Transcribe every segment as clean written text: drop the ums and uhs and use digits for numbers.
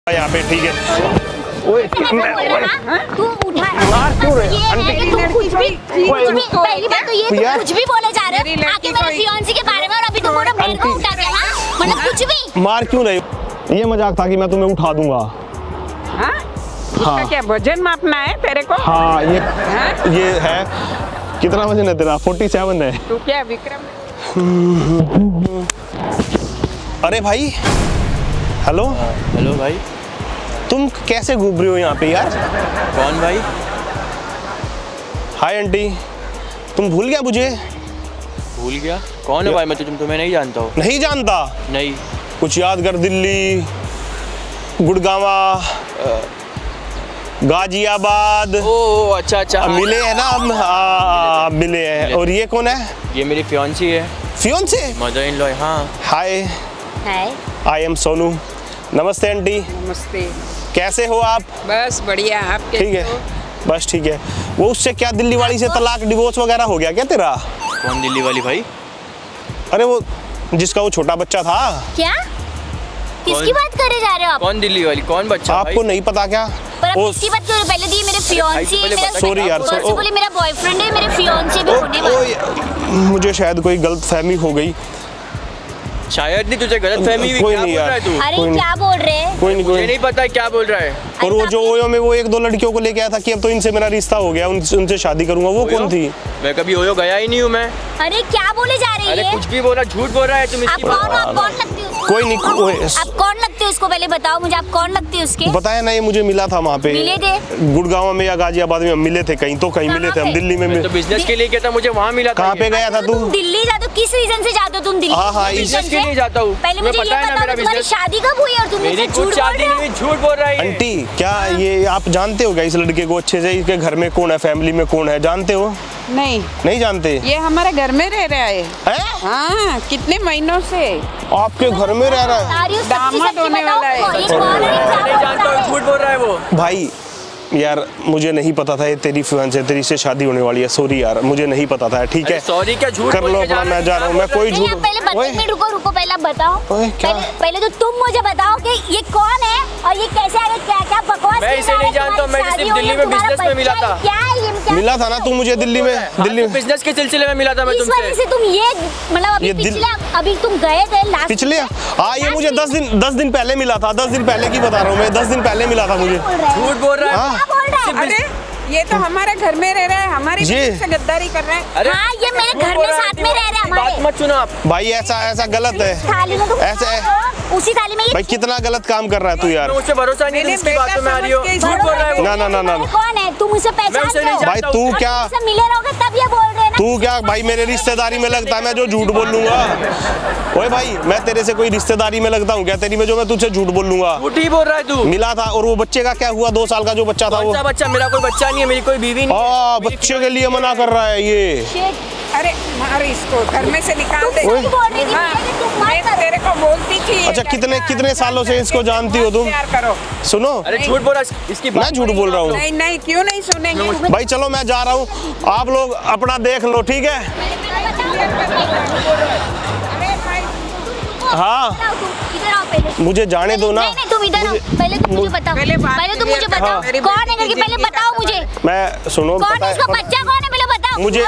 यहाँ पे ठीक है। तू उठा मार क्यों रहे आंटी? कुछ भी पहली बात तो ये कुछ भी बोले जा रहे हो आके मेरे फियांसी के बारे में, और अभी तुम बोलो मेरे को उठा के। मतलब कुछ भी मार क्यों रहे? ये मजाक था कि मैं तुम्हें उठा दूंगा। हाँ? इसका क्या वजन मापना है तेरे को? हाँ ये है। कितना वजन है तेरा? 47 है। तू क्या विक्रम? अरे भाई, हेलो। हेलो भाई, तुम कैसे घूम रहे हो यहाँ पे यार? कौन भाई? हाय आंटी, तुम भूल गया मुझे? भूल गया? कौन है भाई? मैं तो तुम्हें नहीं जानता हूँ। नहीं जानता? नहीं। कुछ याद कर। दिल्ली, गुड़गावा, गाजियाबाद। ओह अच्छा। मिले हैं ना हम? हाँ मिले हैं। और ये कौन है? ये मेरी फियांसी है। फियांसे? Mother in law. हाँ। Hi, I am Sonu. नमस्ते आंटी। नमस्ते। कैसे हो आप? बस बढ़िया। आप कैसे ठीक है हो? बस ठीक है। वो उससे क्या दिल्ली वाली से तलाक डिवोर्स वगैरह हो गया क्या तेरा? कौन दिल्ली वाली भाई? अरे वो जिसका वो छोटा बच्चा था। क्या? किसकी बात करे जा रहे हो आप? कौन दिल्ली वाली? कौन बच्चा? आपको नहीं पता क्या? किसकी बात कर रहे हो? पहले दी मेरे फियांसी है, मेरा सॉरी यार, बोले मेरा बॉयफ्रेंड है, मेरे फियांसी भी होने वाला। मुझे शायद कोई गलतफहमी हो गई। शायद नहीं, तुझे गलतफहमी हुई। कोई क्या नहीं बोल रहा है तू? अरे क्या बोल रहे हैं? कोई मुझे नहीं पता क्या बोल रहा है। और वो जो ओयो में वो 1-2 लड़कियों को लेके आया था कि अब तो इनसे मेरा रिश्ता हो गया, उनसे शादी करूंगा, वो कौन थी? मैं कभी ओयो गया ही नहीं हूँ मैं। अरे क्या बोले जा रही है? अरे कुछ भी बोला, झूठ बोल रहा है तुम। आप कौन लगती हो? कोई नहीं। आप कौन लगते हो उसको? पहले बताओ मुझे, आप कौन लगते हो उसके? बताया ना, ये मुझे मिला था वहाँ पे। मिले थे? गुड़गांव में या गाजियाबाद में मिले थे। कहीं मिले थे हम। दिल्ली में तो बिजनेस के लिए क्या था, मुझे वहाँ मिला था। कहाँ पे गया था तू? दिल्ली जाते हो? किस रीजन से जाते हो तुम दिल्ली? हाँ बिजनेस के लिए जाता हूँ। पहले मुझे ये बताओ तुम्हारी शादी कब हुई और तुम मुझसे झूठ बोल रहे हो? झूठ बोल रहा है आंटी। क्या ये आप जानते हो क्या इस लड़के को अच्छे से? इसके घर में कौन है, फैमिली में कौन है, जानते हो? नहीं जानते? ये हमारे घर में रह रहा है। हाँ, कितने महीनों से आपके घर में रह रहा है? दामाद होने वाला है। नहीं जानता हूँ, झूठ बोल रहा है वो। भाई यार मुझे नहीं पता था ये तेरी फियांसे है, तेरी से शादी होने वाली है। सॉरी यार, मुझे नहीं पता था। ठीक है सॉरी क्या? झूठ कर लो अपना, मैं जा रहा हूँ। मैं कोई झूठ। रुको पहले बताओ। पहले तो तुम मुझे बताओ कि ये कौन है और ये कैसे आगे, क्या बकवास। मैं इसे नहीं जानता। मैं सिर्फ दिल्ली में बिजनेस में मिला था। मिला था ना तू मुझे दिल्ली में बिजनेस के सिलसिले में मिला था मैं तुमसे। इस वजह से तुम ये मतलब अभी तुम गए थे लास्ट पिछले। हाँ ये मुझे 10 दिन पहले मिला था। 10 दिन पहले की बता रहा हूँ मैं। 10 दिन पहले मिला था मुझे। झूठ बोल रहा है। अरे ये तो हमारे घर में रह रहा है, हमारी से गद्दारी कर रहा है। अरे हाँ ये मेरे घर में साथ में रह रहे हैं हमारे। बात मत सुनो आप भाई। ऐसा गलत है। थाली में ऐसे उसी थाली में भाई कितना गलत काम कर रहा है तू यार। मुझसे भरोसा नहीं है, इसकी बातों में आ रही हो। झूठ बोल रहा है वो। ना कौन है? तुम उसे पहचानते हो? भाई तू क्या मिले रहोगे तब ये बोल रहे हैं ना? तू क्या भाई मेरे रिश्तेदारी में लगता है मैं जो झूठ बोल लूंगा? ओए भाई मैं तेरे से कोई रिश्तेदारी में लगता हूँ क्या तेरी में जो मैं तुझसे झूठ बोल लूंगा? झूठ ही बोल रहा है तू। मिला था। और वो बच्चे का क्या हुआ? 2 साल का जो बच्चा था वो? बच्चा? मेरा कोई बच्चा नहीं है, मेरी कोई बीवी नहीं। बच्चे के लिए मना कर रहा है ये। अरे मार इसको, घर में से निकाल दे। मैं तेरे को बोलती थी। अच्छा कितने सालों से इसको जानती हो तुम? प्यार करो। सुनो। अरे झूठ बोल रहा है इसकी। मैं झूठ बोल रहा हूँ? नहीं क्यों नहीं सुनेंगे? भाई चलो मैं जा रहा हूँ, आप लोग अपना देख लो। ठीक है हाँ मुझे जाने दो ना। नहीं तुम इधर आओ। पहले तुम मुझे बताओ। पहले तुम मुझे बताओ कौन है करके पहले बताओ मुझे। मैं सुनो कौन है इसका बच्चा? कौन है पहले बताओ मुझे।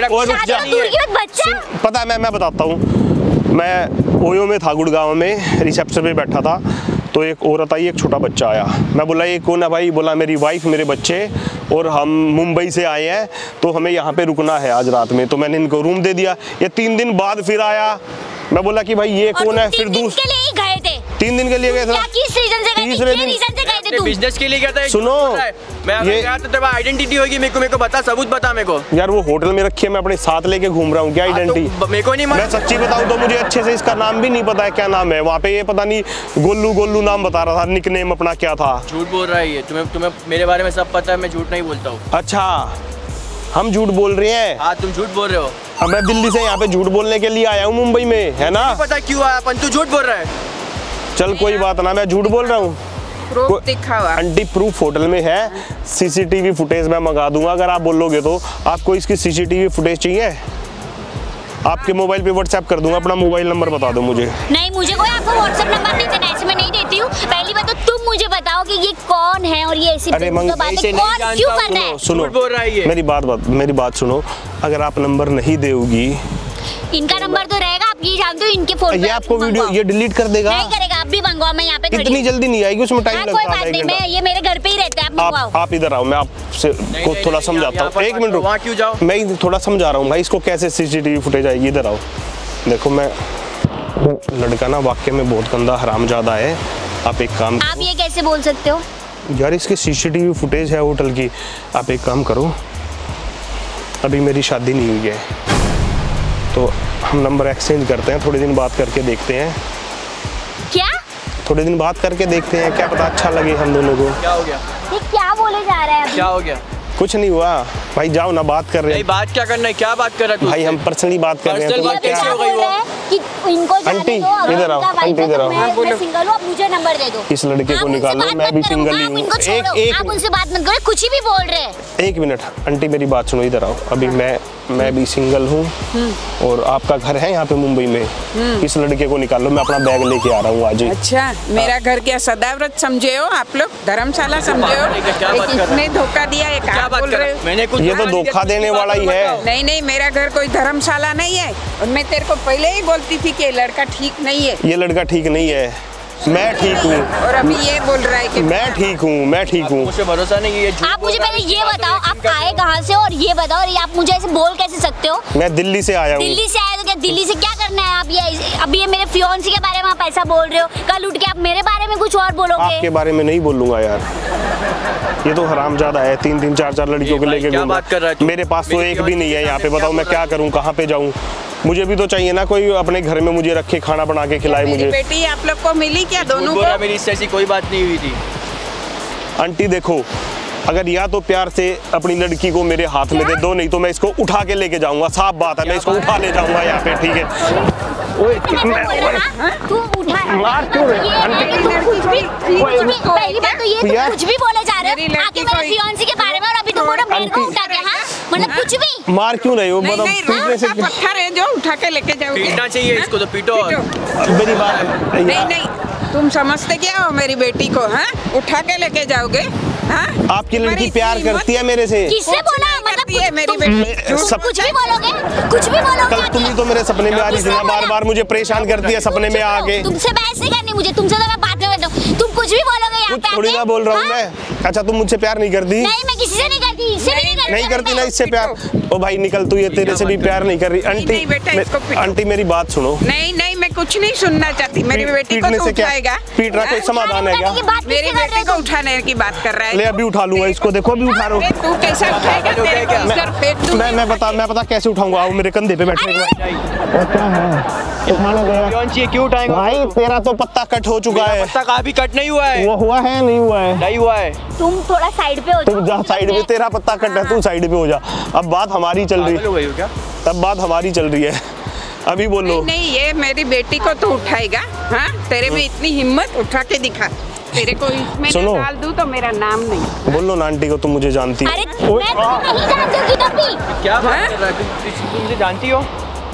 पता है मैं बताता हूँ। मैं ओयो में था, गुड़गांव में रिसेप्शन पे बैठा था। तो एक औरत आई, एक छोटा बच्चा आया। मैं बोला ये कौन है भाई? बोला मेरी वाइफ, मेरे बच्चे, और हम मुंबई से आए हैं तो हमें यहाँ पे रुकना है आज रात में। तो मैंने इनको रूम दे दिया। ये 3 दिन बाद फिर आया। मैं बोला कि भाई ये कौन है? फिर 3 दिन के लिए गए थे? 3 दिन के लिए गए थे। तीसरे दिन बिजनेस के लिए गया था। सुनो मैं गया तो तेरा आइडेंटिटी होगी, मेरे को बता, सबूत बता मेरे को। यार वो होटल में रखी है, मैं अपने साथ लेके घूम रहा हूँ। क्या आइडेंटिटी? मेरे को नहीं। मैं सच्ची बताऊँ तो मुझे अच्छे से इसका नाम भी नहीं पता है क्या नाम है वहाँ पे। ये पता नहीं गोलू नाम बता रहा था, निकनेम अपना क्या था। झूठ बोल रहा है ये। तुम्हें मेरे बारे में सब पता है, मैं झूठ नहीं बोलता हूँ। अच्छा हम झूठ बोल रहे हैं? हाँ तुम झूठ बोल रहे हो। अब मैं दिल्ली से यहाँ पे झूठ बोलने के लिए आया हूँ मुंबई में, है ना? पता क्यों आया अपन? तू झूठ बोल रहा है। चल कोई बात ना, मैं झूठ बोल रहा हूँ। प्रूफ दिखाओ। आंटी प्रूफ होटल में है, सीसीटीवी फुटेज मैं मंगा दूंगा अगर आप बोलोगे तो। आपको इसकी सीसीटीवी फुटेज चाहिए? आपके मोबाइल पे व्हाट्सएप कर दूंगा, अपना मोबाइल नंबर बता दो मुझे। नहीं, मुझे कोई आपको व्हाट्सएप नंबर नहीं देना, ऐसे मैं नहीं देती हूँ। पहली बात तो तुम मुझे बताओ कि ये कौन है और ये ऐसी बातें कौन क्यों कर रहा है? सुनो, मेरी बात सुनो। अगर आप नंबर नहीं दोगी, इनका नंबर तो रहेगा, आप ये जानते हो इनके फोन ये आपको वीडियो ये डिलीट कर देगा। नहीं करेगा, आप भी मंगवाओ, मैं यहाँ पे खड़ी इतनी जल्दी नहीं आएगी, उसमें टाइम लगता है। कोई बात नहीं, मैं ये मेरे घर पे ही रहता है, आप मंगवाओ। आप इधर आओ, मैं आपसे को थोड़ा समझाता हूँ। एक मिनट वहाँ क्यों जाओ? मैं थोड़ा समझा रहा हूँ भाई, इसको कैसे सीसीटीवी फुटेज आएगी। इधर आओ, देखो मैं लड़का ना वाकई में बहुत गंदा हरामजादा है। आप एक काम, आप ये कैसे बोल सकते हो यार? इसकी सीसीटीवी फुटेज है होटल की। आप एक काम करो, अभी मेरी शादी नहीं हुई है तो हम नंबर एक्सचेंज करते हैं, थोड़े दिन बात करके देखते हैं। क्या? थोड़े दिन बात करके देखते हैं, क्या पता अच्छा लगे हम दोनों को। क्या हो गया? ये क्या बोले जा रहे हैं? क्या हो गया? कुछ नहीं हुआ भाई, जाओ ना, बात कर रहे हैं। बात क्या करना है? क्या बात कर रहा है भाई? हम पर्सनली बात कर रहे हैं। पर्सनल बात कैसे हो गई वो? कि इनको जाने आंटी, दो, अगर इधर आओ, उनका वाइफ आंटी, है तो इधर आओ। मैं सिंगल हूँ, आप मुझे नंबर दे दो। इस लड़के को आप निकालो, उनसे मैं भी बात मत सिंगल करो, ही आप हूँ। इनको छोड़ो, आप उनसे बात मत करो, कुछ भी बोल रहे हैं। एक मिनट आंटी, मेरी बात सुनो, इधर आओ। अभी मैं भी सिंगल हूँ और आपका घर है यहाँ पे मुंबई में। इस लड़के को निकालो, मैं अपना बैग लेके आ रहा हूँ आज ही। अच्छा, मेरा घर क्या सदाव्रत समझे हो आप लोग? धर्मशाला समझे हो? इसने धोखा दिया है, क्या बोल रहे हो? मैंने कुछ, ये तो धोखा देने वाला ही है। नहीं, मेरा घर कोई धर्मशाला नहीं है और मैं तेरे को पहले ही बोलती थी कि ये लड़का ठीक नहीं है। ये लड़का ठीक नहीं है, मैं ठीक हूँ। और अभी ये बोल रहा है कि मैं ठीक हूँ। मुझे भरोसा नहीं है। आप मुझे पहले ये बताओ, आप आए कहाँ से और ये बताओ, और आप मुझे ऐसे बोल कैसे सकते हो? मैं दिल्ली से आया हूँ। दिल्ली से आए तो क्या दिल्ली से क्या करना है? आप ये अभी ये मेरे फियांसी के बारे में आप ऐसा बोल रहे हो, कल उठ के आप मेरे बारे में कुछ और बोलोगे। आपके बारे में नहीं बोलूंगा यार, ये तो हरामजादा है, 3-3 4-4 लड़कियों को लेके घूम रहा है। मेरे पास तो एक भी नहीं है यहाँ पे। बताओ मैं क्या करूँ, कहाँ पे जाऊँ? मुझे भी तो चाहिए ना कोई अपने घर में मुझे रखे, खाना बना के खिलाए मुझे। बेटी आप लोग को मिली क्या दोनों को? मेरी इससे ऐसी कोई बात नहीं हुई थी। आंटी देखो, अगर या तो प्यार से अपनी लड़की को मेरे हाथ में दे दो, नहीं तो मैं इसको उठा के लेके जाऊंगा। साफ बात है, मैं इसको उठा ले जाऊंगा यहाँ पे, ठीक है? तू उठा मार क्यों रहे? पहली बात तो ये कुछ भी बोले जा रहे हो, आके मेरे फियांसी के बारे में, और अभी तुम बोलो मेरे को उठा के। हाँ, मतलब कुछ भी मार क्यों रहे हो? मतलब पीटने से पत्थर है जो उठा के लेके जाओगे? पीटना चाहिए इसको, तो पीटो। मेरी बात नहीं, तुम समझते क्या हो मेरी बेटी को? हाँ, उठा के लेके जाओगे? हाँ, आपकी लड़की प्यार करती है मेरे से। किससे बोला? मतलब मेरी बेटी कुछ भी बोलोगे, कुछ भी बोलोगे। कल तुम ही तो मेरे सपने में आ रही थी ना, बार-बार मुझे परेशान करती है सपने में आके। तुमसे बहस नहीं करनी मुझे, तुमसे तो मैं बात नहीं करता हूँ। तुम कुछ भी बोलोगे यहाँ पे। थोड़ी ना बोल रहा हूँ मैं। अच्छा, तुम मुझसे प्यार नहीं करती? नहीं, मैं किसी से नहीं करती, इससे भी नहीं करती ना इससे प्यार। ओ भाई निकल, तू ये तेरे से भी प्यार नहीं कर रही। आंटी मेरी बात सुनो। नहीं, मैं कुछ नहीं सुनना चाहती। मेरी बेटी को तो उठाएगा। पीटना कोई समाधान है क्या? मेरी बेटी को उठाने की बात कर रहा है। ले अभी उठा लूंगा इसको, देखो अभी उठा रहा हूँ। तू कैसे उठाएगा? मैं बता कैसे उठाऊंगा। आओ मेरे कंधे पे बैठे। क्या है? क्यों उठाएंगे भाई? तेरा तो पत्ता कट हो चुका है। पत्ता का भी कट नहीं हुआ है। वो हुआ है नहीं हुआ है? नहीं हुआ है। तुम थोड़ा साइड पे हो जाओ। तुम जा साइड पे, तेरा पत्ता कट है, तू साइड पे हो जा। अब बात हमारी चल रही है। अब बात हमारी चल रही है, अभी बोलो। नहीं, ये मेरी बेटी को तो उठाएगा। हाँ, तेरे में इतनी हिम्मत, उठा के दिखा। तेरे को इसमें डाल दूं तो मेरा नाम नहीं। बोलो ना आंटी को, तुम मुझे जानती हो। अरे मैं नहीं जानती हूँ। क्या बात कर रहा है? तुम मुझे जानती हो?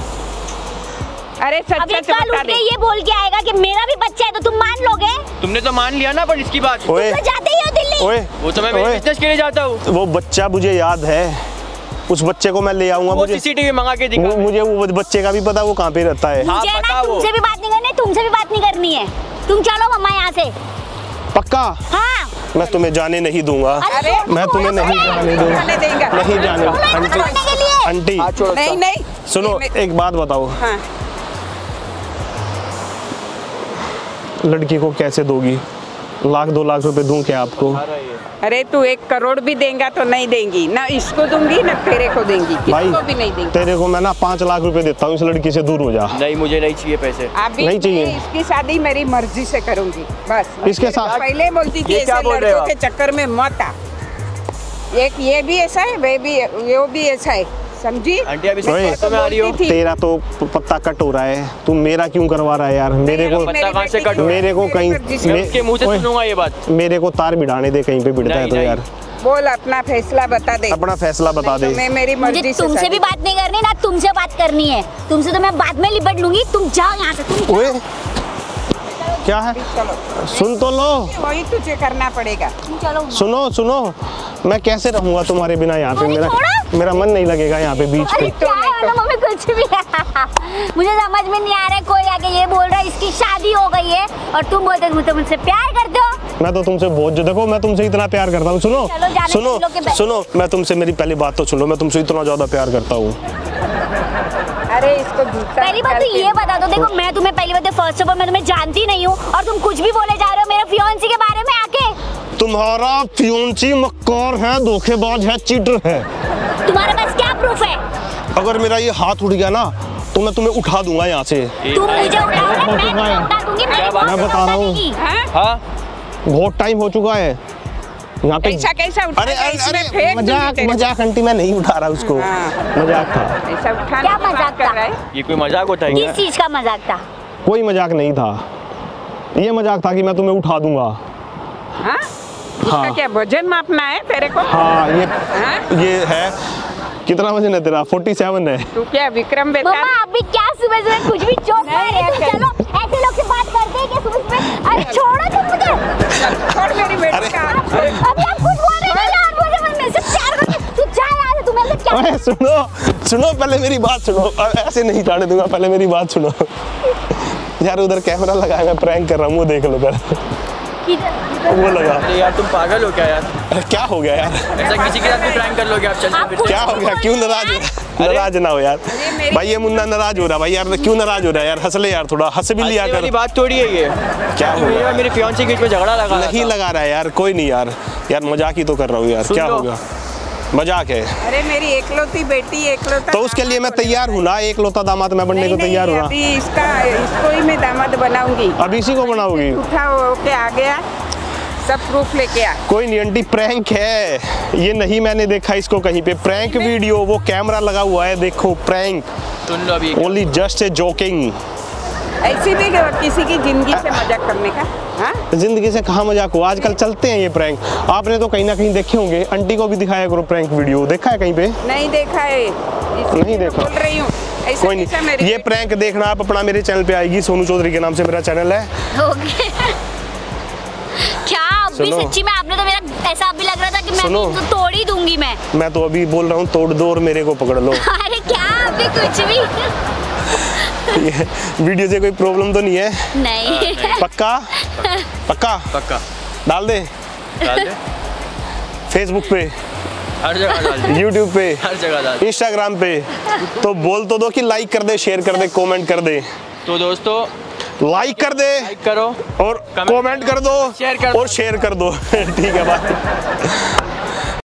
अरे सच सच बता दे। ये बोल के आएगा कि मेरा भी बच्चा है, तो तुम मान लोगे? तुमने तो मान लिया ना, पर इसकी बात। तुम तो जाते ही हो दिल्ली। वो तो मैं बिजनेस के लिए जाता हूँ। वो बच्चा मुझे याद है, उस बच्चे को मैं ले आऊंगा। मुझे सीसीटीवी मंगा के दिखा। मुझे वो बच्चे का भी पता, वो कहाँ पे रहता है। मुझे ना तुमसे भी बात नहीं करनी, तुमसे भी बात नहीं करनी है। तुम चलो मम्मा यहाँ से। पक्का? हाँ। मैं तुम्हें जाने नहीं दूंगा। मैं तुम्हें नहीं जाने दूंगा। नहीं जाने। आंटी नहीं, सुनो, एक बात बताओ। लड़की को कैसे दोगी? 1-2 लाख रुपए दूं क्या आपको? अरे तू 1 करोड़ भी देंगा तो नहीं देंगी ना, इसको दूंगी ना तेरे को देंगी, किसको भी नहीं देंगी। तेरे को मैं ना 5 लाख रुपए देता हूँ, इस लड़की से दूर हो जा। नहीं, मुझे नहीं चाहिए पैसे। अभी नहीं चाहिए। इसकी शादी मेरी मर्जी से करूंगी बस। इसके साथ पहले बोलती थी ऐसे लड़कों के चक्कर में मत आ। एक ये भी ऐसा है, वो भी ऐसा है, समझी? आंटी अभी तो मैं आ रही हूँ। तेरा तो पत्ता कट हो रहा है, तू मेरा क्यों करवा रहा है यार? मेरे को पत्ता कहाँ से कट? मेरे को कहीं के मुंह से सुनूंगा ये बात। मेरे को तार भिड़ाने दे, कहीं पे भिड़ता है तो यार। बोल अपना फैसला बता दे। अपना फैसला बता दे। मैं मेरी मर्जी मुझे से तुमसे भी बात नहीं करनी ना तुमसे बात करनी है। तुमसे तो मैं बाद में लिपट लूंगी। तुम जाओ यहाँ से। तुम ओए क्या है? चलो सुन तो लो। वही तुझे करना पड़ेगा। चलो सुनो सुनो, मैं कैसे रहूंगा तुम्हारे बिना यहाँ पे? मेरा मन नहीं लगेगा यहाँ पे बीच अरे पे। क्या है ना मम्मी कुछ भी मुझे समझ में नहीं आ रहा है। कोई आके ये बोल रहा है इसकी शादी हो गई है और तुम बोलते हो तुम मुझसे प्यार करते हो। मैं तो तुमसे बहुत जो देखो मैं तुमसे इतना प्यार करता हूँ। सुनो सुनो सुनो, मैं तुमसे मेरी पहली बात तो सुनो, मैं तुमसे इतना ज्यादा प्यार करता हूँ। अरे इसको पहली बात तो ये बता दो, देखो मैं तुम्हें पहली बात फर्स्ट ऑफ ऑल मैं तुम्हें जानती नहीं हूँ और तुम कुछ भी बोले जा रहे हो मेरे फियांसी के बारे में आके। तुम्हारा फियांसी मक्कार है, धोखेबाज है, चीटर है। तुम्हारे पास क्या प्रूफ है? अगर मेरा ये हाथ उठ गया ना तो मैं तुम्हें उठा दूंगा यहाँ से। तुम मुझे उठाओगे, मैं तुम्हें उठा दूंगी। मैं बता रहा हूँ हाँ बहुत टाइम हो चुका है यहाँ पे। ऐसा कैसा उठा? अरे इसमें अरे फेंक दूंगी मजाक तेरे को। मजाक आंटी, मैं नहीं उठा रहा उसको। मजाक था। ऐसा उठाने क्या की बात मजाक कर था? रहा है? ये कोई मजाक होता है किस चीज का मजाक था? कोई मजाक नहीं था, ये मजाक था कि मैं तुम्हें उठा दूंगा। हाँ? इसका क्या वजन मापना है तेरे को? हाँ हाँ? ये है। कितना वजन है तेरा? 47 है। तू क्या विक्रम बेटा? मम्मा अभी क्या सुबह सुबह कुछ भी जोक मार रहे हो? चलो ऐसे लोग से बात करते हैं क्या सुबह सुबह? अरे छोड़ो तुम मुझे। छोड़ मेरी बेटी का हाथ। अभी आप कुछ बोल रहे हो यार, मुझे मन में से प्यार करके तू जा यार से। तुम्हें क्या? अरे सुनो सुनो, पहले मेरी बात सुनो। ऐसे नहीं जाने दूंगा, पहले मेरी बात सुनो। यार उधर कैमरा लगा है, मैं प्रैंक कर रहा हूँ, वो देख लो कर। वो लगा। अरे यार तुम पागल हो क्या यार? अरे क्या हो गया यार? ऐसा किसी के साथ भी प्रैंक कर लोगे आप? चल आप क्या हो गया? क्यों नाराज हो? नाराज ना हो यार भाई, ये मुन्ना नाराज हो रहा भाई यार। क्यों नाराज हो रहा है यार? हंस ले यार, थोड़ा हंस भी लिया कर। बात थोड़ी है ये। क्या हो गया? मेरे फियांसी के बीच में झगड़ा लगा नहीं लगा रहा है यार, कोई नहीं यार। यार मजाक ही तो कर रहा हूँ यार। क्या होगा? मजाक है। अरे मेरी एकलौती बेटी, एकलौता। तो उसके लिए मैं तैयार हूँ ना, एकलौता दामाद मैं बनने को तैयार हूँ ना। अभी इसको ही मैं दामाद बनाऊंगी। अब इसी को बनाओगी? उठा होके आ गया, सब प्रूफ लेके आ। कोई नहीं आंटी, प्रैंक है ये। नहीं मैंने देखा इसको कहीं पे प्रैंक वीडियो, वो कैमरा लगा हुआ है, देखो प्रैंक। सुन लो अभी। Only just a joking. ऐसी भी किसी की जिंदगी से मजाक करने का? हाँ? जिंदगी से कहाँ मजाक हो, आजकल चलते हैं ये प्रैंक। आपने तो कहीं ना कहीं देखे होंगे, आंटी को भी दिखाया करो प्रैंक वीडियो। देखा है कहीं पे? नहीं देखा है। नहीं देखा? बोल रही हूँ कोई नहीं, ये प्रैंक देखना आप अपना मेरे चैनल पे आएगी, सोनू चौधरी के नाम से मेरा चैनल है। क्या अभी सच्ची में आपने तो मेरा ऐसा अभी लग रहा था कि मैं तो तोड़ ही दूंगी। मैं तो अभी बोल रहा हूँ तोड़ दो और मेरे को पकड़ लो। अरे क्या अभी कुछ भी ये वीडियो से कोई प्रॉब्लम तो नहीं है? नहीं। पक्का? पक्का? पक्का डाल दे। डाल दे। फेसबुक पे, हर जगह डाल दे। यूट्यूब पे, हर जगह डाल दे। इंस्टाग्राम पे। तो बोल तो दो कि लाइक कर दे, शेयर कर दे, कमेंट कर दे। तो दोस्तों लाइक कर दे, लाइक करो और कमेंट कर दो, शेयर कर दो और शेयर कर दो। ठीक है बात।